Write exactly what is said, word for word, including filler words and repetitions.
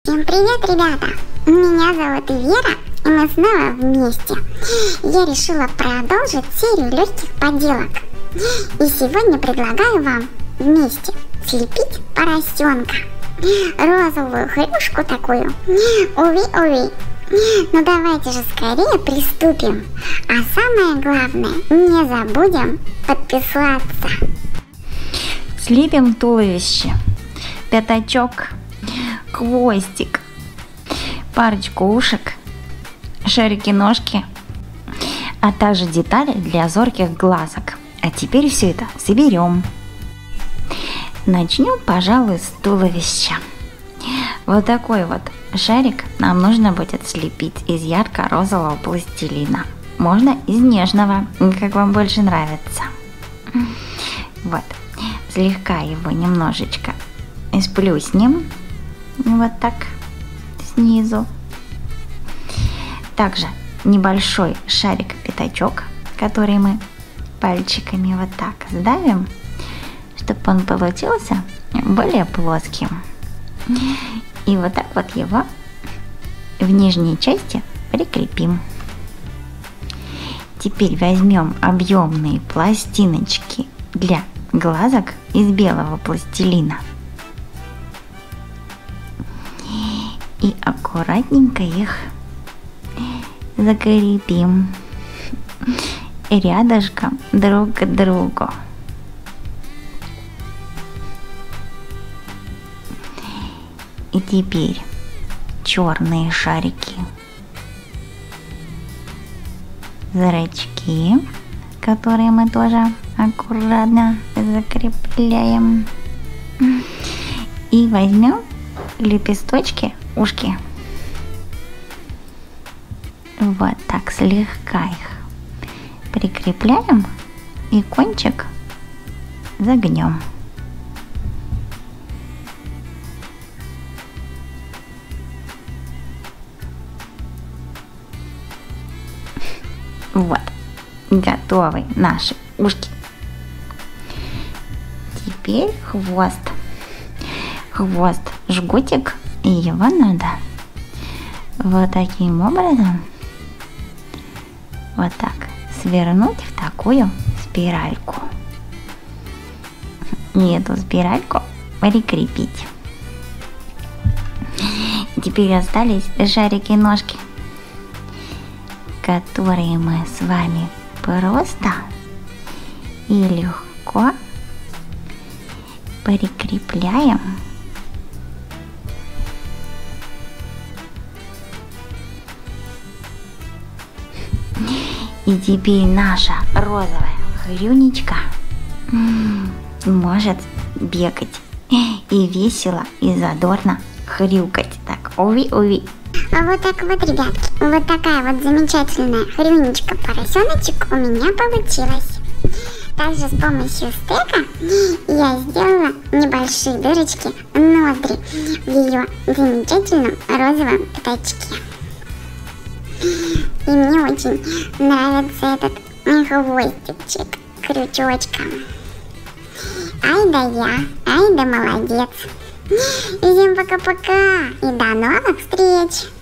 Всем привет, ребята! Меня зовут Вера, и мы снова вместе. Я решила продолжить серию легких поделок. И сегодня предлагаю вам вместе слепить поросенка. Розовую хрюшку такую. Уви-уви. Ну давайте же скорее приступим. А самое главное, не забудем подписаться. Слепим туловище, пятачок, хвостик, парочку ушек, шарики-ножки, а также детали для зорких глазок. А теперь все это соберем. Начнем, пожалуй, с туловища. Вот такой вот шарик нам нужно будет слепить из ярко-розового пластилина. Можно из нежного, как вам больше нравится. Вот, слегка его немножечко сплюснем. Вот так, снизу. Также небольшой шарик-пятачок, который мы пальчиками вот так сдавим, чтобы он получился более плоским. И вот так вот его в нижней части прикрепим. Теперь возьмем объемные пластиночки для глазок из белого пластилина и аккуратненько их закрепим рядышком друг к другу. И теперь черные шарики, зрачки, которые мы тоже аккуратно закрепляем. И возьмем лепесточки, ушки. Вот так слегка их прикрепляем и кончик загнем. Вот, готовы наши ушки. Теперь хвост. Хвост жгутик, и его надо вот таким образом вот так свернуть в такую спиральку. И эту спиральку прикрепить. Теперь остались шарики-ножки, которые мы с вами просто и легко прикрепляем и теперь наша розовая хрюнечка может бегать и весело и задорно хрюкать. Так, уви-уви. А вот так вот, ребятки, вот такая вот замечательная хрюнечка-поросеночек у меня получилась. Также с помощью стека я сделала небольшие дырочки, ноздри в ее замечательном розовом пятачке. И мне очень нравится этот хвостичек крючочком. Ай да я, ай да молодец. Всем пока-пока и до новых встреч!